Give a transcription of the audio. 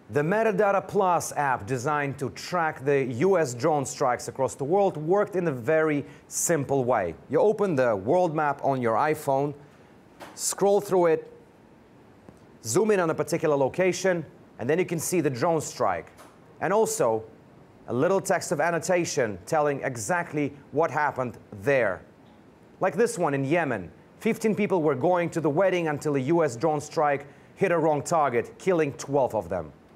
The Metadata Plus app, designed to track the US drone strikes across the world, worked in a very simple way. You open the world map on your iPhone, scroll through it, zoom in on a particular location, and then you can see the drone strike. And also, a little text of annotation telling exactly what happened there. Like this one in Yemen. 15 people were going to the wedding until a US drone strike hit a wrong target, killing 12 of them.